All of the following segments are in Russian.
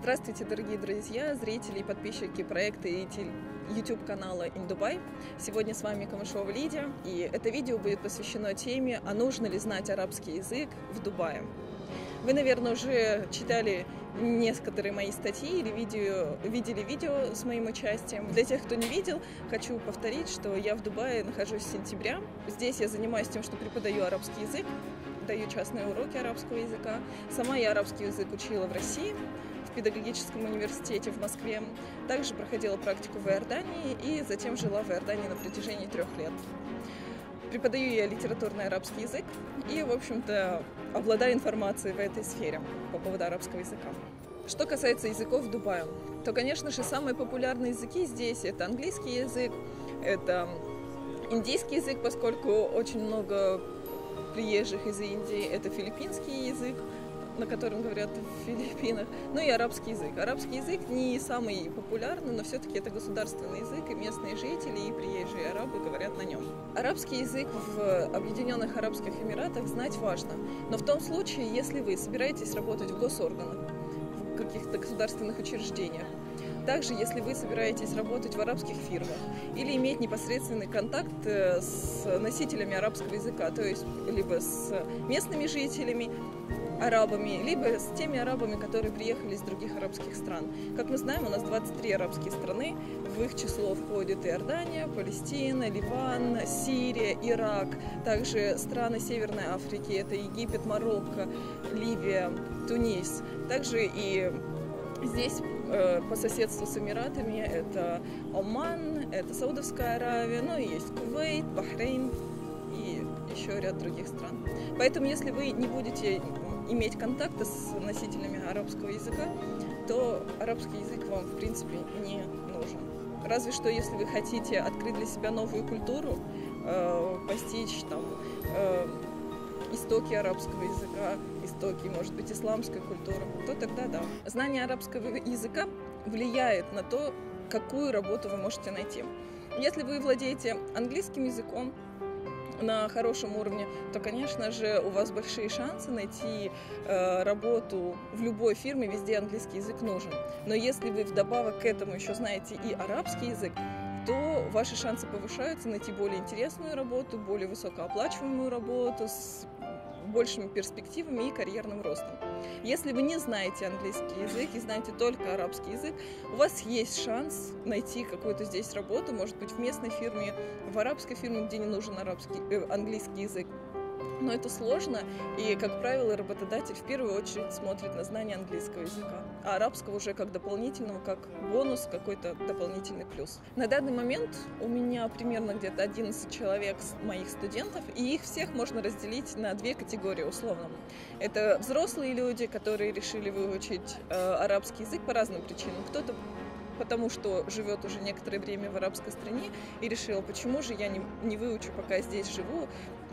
Здравствуйте, дорогие друзья, зрители и подписчики проекта и YouTube-канала In Dubai. Сегодня с вами Камышова Лидия, и это видео будет посвящено теме, а нужно ли знать арабский язык в Дубае. Вы, наверное, уже читали некоторые мои статьи или видели видео с моим участием. Для тех, кто не видел, хочу повторить, что я в Дубае нахожусь с сентября. Здесь я занимаюсь тем, что преподаю арабский язык, даю частные уроки арабского языка. Сама я арабский язык учила в России, в педагогическом университете в Москве. Также проходила практику в Иордании и затем жила в Иордании на протяжении 3 лет. Преподаю я литературный арабский язык и, в общем-то, обладаю информацией в этой сфере по поводу арабского языка. Что касается языков в Дубае, то, конечно же, самые популярные языки здесь – это английский язык, это индийский язык, поскольку очень много приезжих из Индии, это филиппинский язык, на котором говорят в Филиппинах, ну и арабский язык. Арабский язык не самый популярный, но все-таки это государственный язык, и местные жители, и приезжие арабы говорят на нем. Арабский язык в Объединенных Арабских Эмиратах знать важно, но в том случае, если вы собираетесь работать в госорганах, в каких-то государственных учреждениях, также, если вы собираетесь работать в арабских фирмах или иметь непосредственный контакт с носителями арабского языка, то есть либо с местными жителями, арабами, либо с теми арабами, которые приехали из других арабских стран. Как мы знаем, у нас 23 арабские страны, в их число входит Иордания, Палестина, Ливан, Сирия, Ирак, также страны Северной Африки, это Египет, Марокко, Ливия, Тунис, также и здесь по соседству с Эмиратами это Оман, это Саудовская Аравия, ну и есть Кувейт, Бахрейн и еще ряд других стран. Поэтому, если вы не будете иметь контакты с носителями арабского языка, то арабский язык вам, в принципе, не нужен. Разве что, если вы хотите открыть для себя новую культуру, постичь там истоки арабского языка, истоки, может быть, исламской культуры, то тогда да. Знание арабского языка влияет на то, какую работу вы можете найти. Если вы владеете английским языком на хорошем уровне, то, конечно же, у вас большие шансы найти работу в любой фирме, везде английский язык нужен. Но если вы вдобавок к этому еще знаете и арабский язык, то ваши шансы повышаются найти более интересную работу, более высокооплачиваемую работу с большими перспективами и карьерным ростом. Если вы не знаете английский язык и знаете только арабский язык, у вас есть шанс найти какую-то здесь работу, может быть, в местной фирме, в арабской фирме, где не нужен английский язык. Но это сложно, и, как правило, работодатель в первую очередь смотрит на знание английского языка, а арабского уже как дополнительного, как бонус, какой-то дополнительный плюс. На данный момент у меня примерно где-то 11 человек моих студентов, и их всех можно разделить на 2 категории условно. Это взрослые люди, которые решили выучить арабский язык по разным причинам. Кто-то потому что живет уже некоторое время в арабской стране и решил, почему же я не выучу, пока я здесь живу,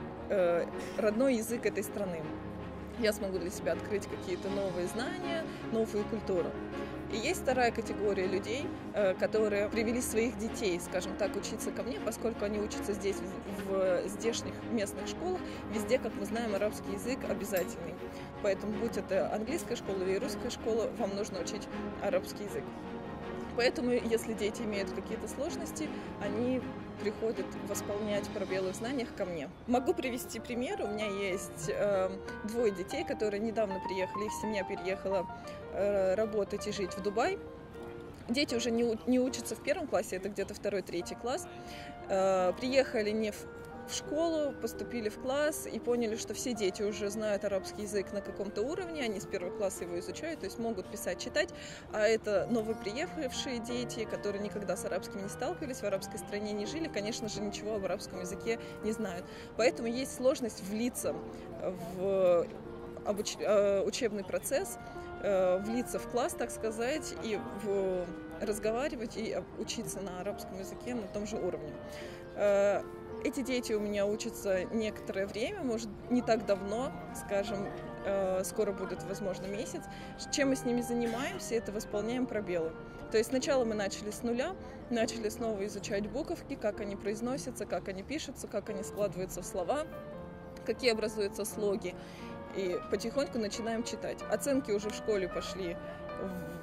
родной язык этой страны. Я смогу для себя открыть какие-то новые знания, новую культуру. И есть вторая категория людей, которые привели своих детей, скажем так, учиться ко мне, поскольку они учатся здесь, в здешних местных школах. Везде, как мы знаем, арабский язык обязательный. Поэтому, будь это английская школа или русская школа, вам нужно учить арабский язык. Поэтому, если дети имеют какие-то сложности, они приходят восполнять пробелы в знаниях ко мне. Могу привести пример. У меня есть 2 детей, которые недавно приехали, их семья переехала работать и жить в Дубай. Дети уже не учатся в 1 классе, это где-то 2-3 класс. Приехали не в школу, поступили в класс и поняли, что все дети уже знают арабский язык на каком-то уровне, они с 1 класса его изучают, то есть могут писать, читать, а это новоприехавшие дети, которые никогда с арабским не сталкивались, в арабской стране не жили, конечно же, ничего об арабском языке не знают. Поэтому есть сложность влиться в учебный процесс, влиться в класс, так сказать, и разговаривать и учиться на арабском языке на том же уровне. Эти дети у меня учатся некоторое время, может, не так давно, скажем, скоро будет, возможно, месяц. Чем мы с ними занимаемся, это восполняем пробелы. То есть сначала мы начали с нуля, начали снова изучать буковки, как они произносятся, как они пишутся, как они складываются в слова, какие образуются слоги. И потихоньку начинаем читать. Оценки уже в школе пошли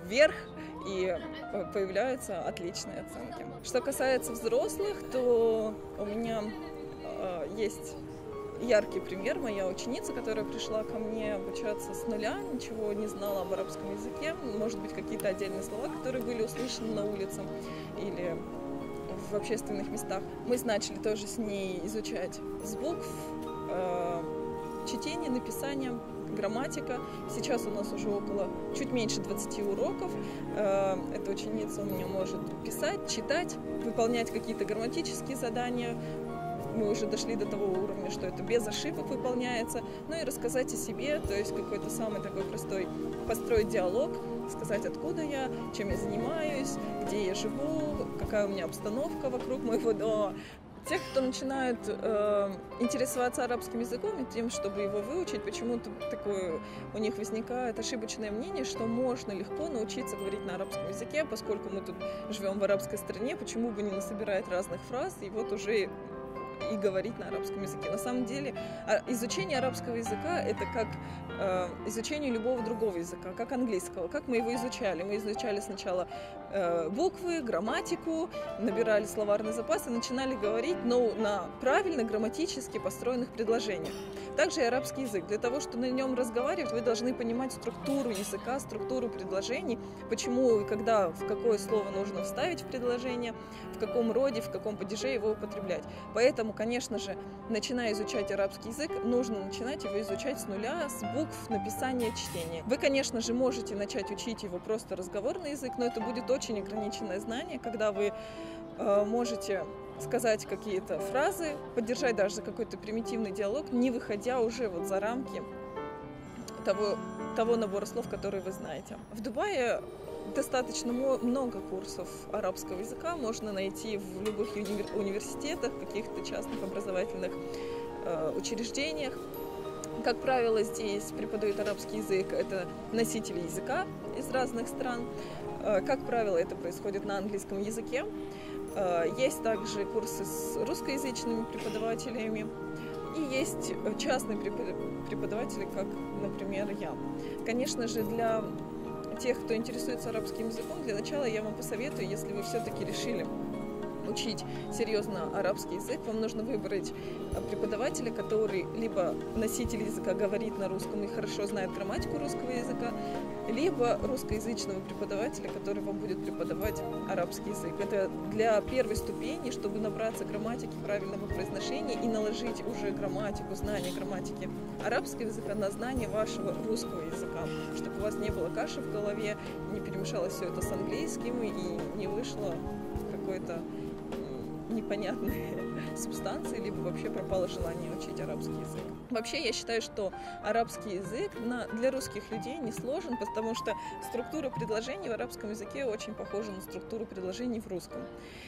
вверх, и появляются отличные оценки. Что касается взрослых, то у меня есть яркий пример. Моя ученица, которая пришла ко мне обучаться с нуля, ничего не знала об арабском языке, может быть, какие-то отдельные слова, которые были услышаны на улице или в общественных местах. Мы начали тоже с ней изучать с букв, чтение, написание, грамматика. Сейчас у нас уже чуть меньше 20 уроков. Эта ученица у меня может писать, читать, выполнять какие-то грамматические задания. Мы уже дошли до того уровня, что это без ошибок выполняется. Ну и рассказать о себе, то есть какой-то самый такой простой, построить диалог, сказать, откуда я, чем я занимаюсь, где я живу, какая у меня обстановка вокруг моего дома. Тех, кто начинает интересоваться арабским языком и тем, чтобы его выучить, почему-то такое у них возникает ошибочное мнение, что можно легко научиться говорить на арабском языке, поскольку мы тут живем в арабской стране, почему бы не насобирать разных фраз и вот уже и говорить на арабском языке. На самом деле изучение арабского языка — это как изучение любого другого языка, как английского. Как мы его изучали? Мы изучали сначала буквы, грамматику, набирали словарный запас и начинали говорить, но на правильно грамматически построенных предложениях. Также и арабский язык. Для того, чтобы на нем разговаривать, вы должны понимать структуру языка, структуру предложений, почему и когда, в какое слово нужно вставить в предложение, в каком роде, в каком падеже его употреблять. Поэтому, конечно же, начиная изучать арабский язык, нужно начинать его изучать с нуля, с букв, написания, чтения. Вы, конечно же, можете начать учить его просто разговорный язык, но это будет очень ограниченное знание, когда вы можете сказать какие-то фразы, поддержать даже какой-то примитивный диалог, не выходя уже вот за рамки того набора слов, которые вы знаете. В Дубае достаточно много курсов арабского языка можно найти в любых университетах, каких-то частных образовательных учреждениях. Как правило, здесь преподают арабский язык это носители языка из разных стран. Как правило, это происходит на английском языке. Есть также курсы с русскоязычными преподавателями. И есть частные преподаватели, как, например, я. Конечно же, для тех, кто интересуется арабским языком, для начала я вам посоветую, если вы все-таки решили учить серьезно арабский язык, вам нужно выбрать преподавателя, который либо носитель языка говорит на русском и хорошо знает грамматику русского языка, либо русскоязычного преподавателя, который вам будет преподавать арабский язык. Это для первой ступени, чтобы набраться грамматики, правильного произношения и наложить уже грамматику, знание грамматики арабского языка на знание вашего русского языка, чтобы у вас не было каши в голове, не перемешалось все это с английским и не вышло какой-то непонятные субстанции, либо вообще пропало желание учить арабский язык. Вообще, я считаю, что арабский язык для русских людей не сложен, потому что структура предложений в арабском языке очень похожа на структуру предложений в русском.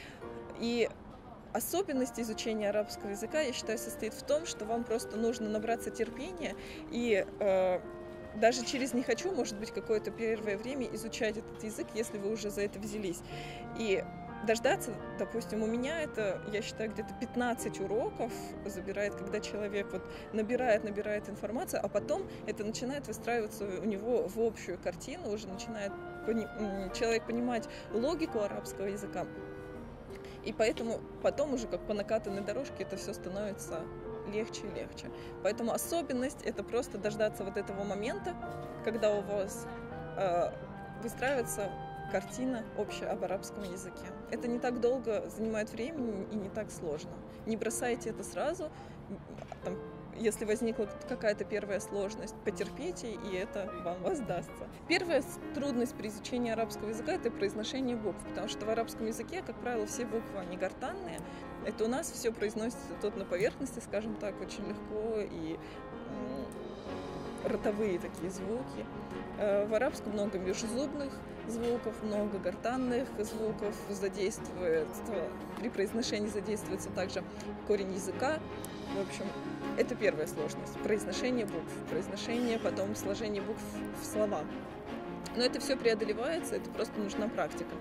И особенность изучения арабского языка, я считаю, состоит в том, что вам просто нужно набраться терпения и даже через «не хочу», может быть, какое-то первое время изучать этот язык, если вы уже за это взялись. И дождаться, допустим, у меня это, я считаю, где-то 15 уроков забирает, когда человек вот набирает информацию, а потом это начинает выстраиваться у него в общую картину, уже начинает человек понимать логику арабского языка. И поэтому потом уже как по накатанной дорожке это все становится легче и легче. Поэтому особенность — это просто дождаться вот этого момента, когда у вас выстраивается картина общая об арабском языке. Это не так долго занимает времени и не так сложно. Не бросайте это сразу. Если возникла какая-то первая сложность, потерпите, и это вам воздастся. Первая трудность при изучении арабского языка — это произношение букв, потому что в арабском языке, как правило, все буквы, они гортанные. Это у нас все произносится тут на поверхности, скажем так, очень легко, и ротовые такие звуки. В арабском много межзубных звуков, много гортанных звуков задействуется. При произношении задействуется также корень языка. В общем, это первая сложность. Произношение букв. Произношение, потом сложение букв в слова. Но это все преодолевается, это просто нужна практика.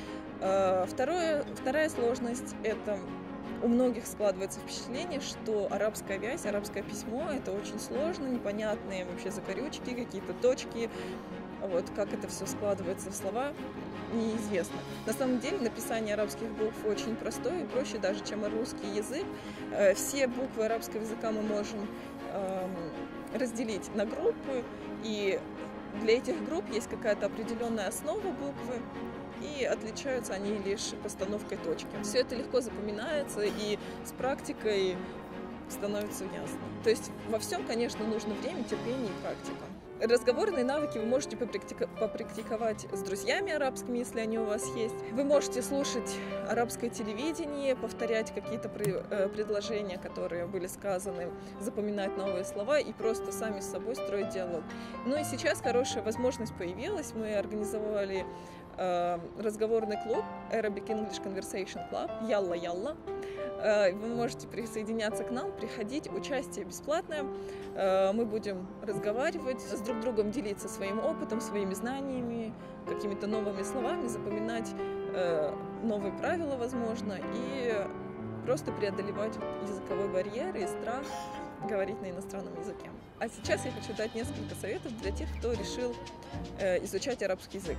Вторая сложность — это у многих складывается впечатление, что арабская вязь, арабское письмо — это очень сложно, непонятные вообще закорючки, какие-то точки, Вот как это все складывается в слова, неизвестно. На самом деле написание арабских букв очень простое и проще даже, чем русский язык. Все буквы арабского языка мы можем разделить на группы, и для этих групп есть какая-то определенная основа буквы, и отличаются они лишь постановкой точки. Все это легко запоминается, и с практикой становится ясно. То есть во всем, конечно, нужно время, терпение и практика. Разговорные навыки вы можете попрактиковать с друзьями арабскими, если они у вас есть. Вы можете слушать арабское телевидение, повторять какие-то предложения, которые были сказаны, запоминать новые слова и просто сами с собой строить диалог. Ну и сейчас хорошая возможность появилась. Мы организовали разговорный клуб Arabic English Conversation Club Ялла-Ялла. Вы можете присоединяться к нам, приходить, участие бесплатное. Мы будем разговаривать, с друг другом делиться своим опытом, своими знаниями, какими-то новыми словами, запоминать новые правила, возможно, и просто преодолевать языковой барьер и страх говорить на иностранном языке. А сейчас я хочу дать несколько советов для тех, кто решил изучать арабский язык.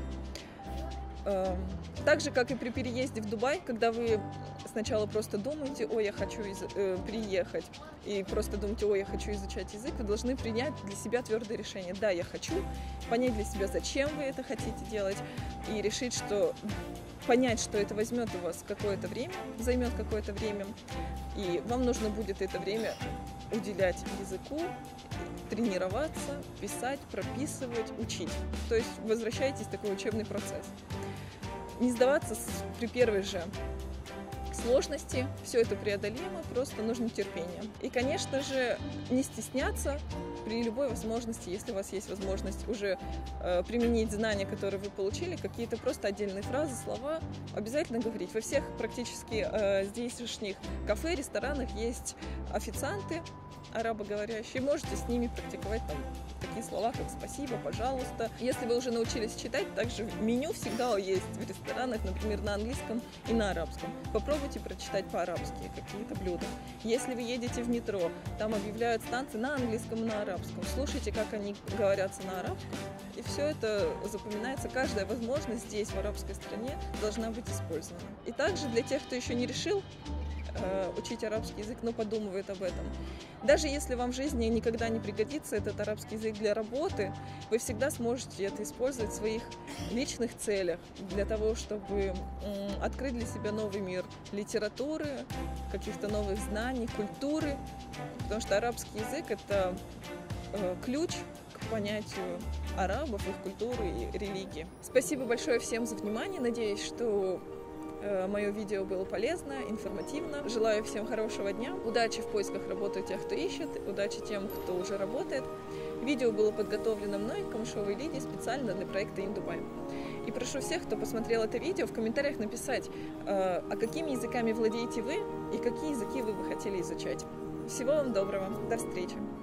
Так же, как и при переезде в Дубай, когда вы сначала просто думаете, ой, я хочу приехать, и просто думаете, ой, я хочу изучать язык, вы должны принять для себя твердое решение. Да, я хочу, понять для себя, зачем вы это хотите делать, и решить, что понять, что это возьмет у вас какое-то время, займет какое-то время, и вам нужно будет это время уделять языку, тренироваться, писать, прописывать, учить. То есть возвращаетесь в такой учебный процесс. Не сдаваться при первой же сложности, все это преодолимо, просто нужно терпение. И, конечно же, не стесняться при любой возможности, если у вас есть возможность уже применить знания, которые вы получили, какие-то просто отдельные фразы, слова, обязательно говорить. Во всех практически здешних кафе, ресторанах есть официанты, арабоговорящие, можете с ними практиковать там такие слова, как «спасибо», «пожалуйста». Если вы уже научились читать, также меню всегда есть в ресторанах, например, на английском и на арабском. Попробуйте прочитать по-арабски какие-то блюда. Если вы едете в метро, там объявляют станции на английском и на арабском. Слушайте, как они говорятся на арабском, и все это запоминается. Каждая возможность здесь, в арабской стране, должна быть использована. И также для тех, кто еще не решил учить арабский язык, но подумывает об этом. Даже если вам в жизни никогда не пригодится этот арабский язык для работы, вы всегда сможете это использовать в своих личных целях, для того, чтобы открыть для себя новый мир литературы, каких-то новых знаний, культуры, потому что арабский язык — это ключ к понятию арабов, их культуры и религии. Спасибо большое всем за внимание, надеюсь, что мое видео было полезно, информативно. Желаю всем хорошего дня. Удачи в поисках работы у тех, кто ищет. Удачи тем, кто уже работает. Видео было подготовлено мной, Камышовой Лидией, специально для проекта InDubai. И прошу всех, кто посмотрел это видео, в комментариях написать, а какими языками владеете вы и какие языки вы бы хотели изучать. Всего вам доброго. До встречи.